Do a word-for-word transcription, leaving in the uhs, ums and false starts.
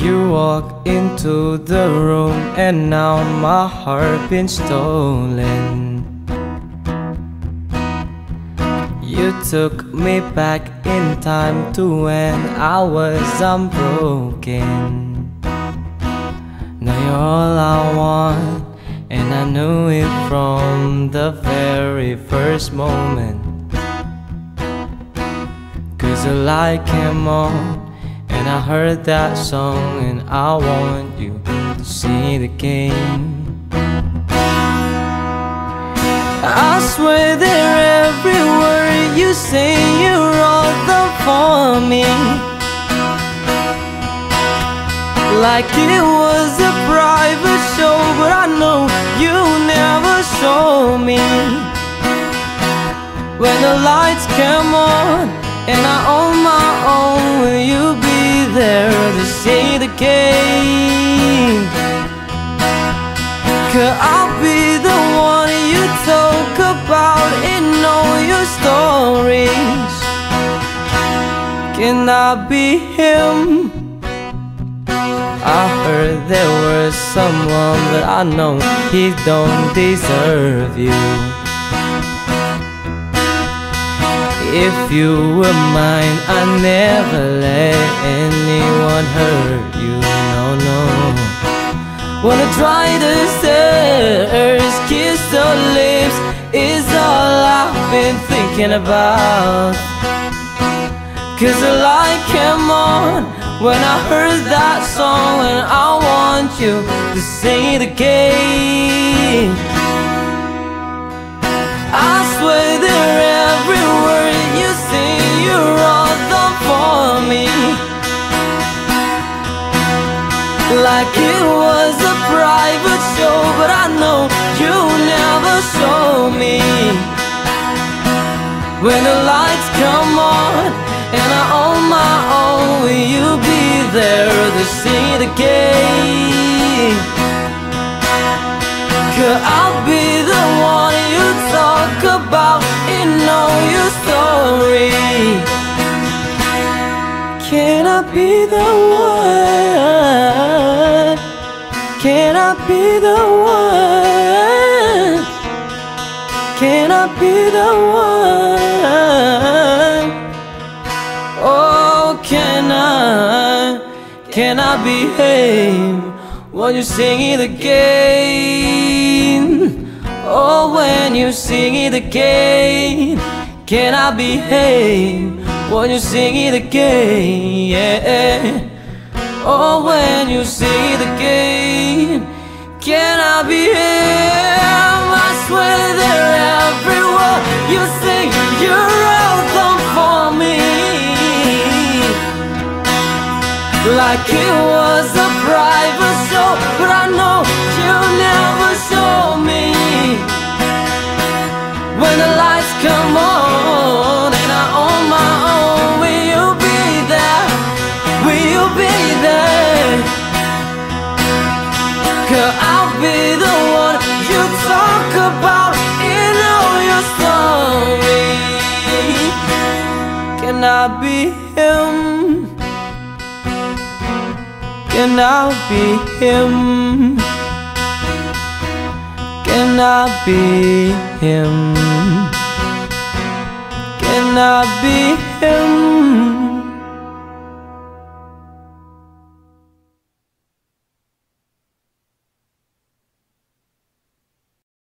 You walk into the room and now my heart been stolen. You took me back in time to when I was unbroken. Now you're all I want, and I knew it from the very first moment. Cause the light came on and I heard that song, and I want you to see the game. I swear that every word you say, you wrote them for me, like it was a private show, but I know you never showed me. When the lights came on and I on my own, will you be there to see the game? Could I be the one you talk about in all your stories? Can I be him? I heard there was someone, but I know he don't deserve you. If you were mine, I'd never let anyone hurt you, no, no. Wanna try the stairs, kiss the lips is all I've been thinking about. Cause the light came on when I heard that song, and I want you to see the game. I swear that every word you say, you wrote them for me, like it was a private show, but I know you never showed me. When the lights come on and I on my own, will you be there to see the game? Could I be the one you talk about in all your stories? Can I be the one? Can I be the one? Can I be the one? Oh, can I? Can I behave when you sing the game? Oh, when you sing the game, can I behave when you sing it again? Yeah. Oh, when you sing it again, can I behave? I swear that every word you sing, you wrote them for me, like it was a private show, but I know you never showed me. When the lights come on and I on my own, will you be there? Will you be there? Cause I'll be the one you talk about in all your stories. Can I be him? Can I be him? Can I be him? Can I be him?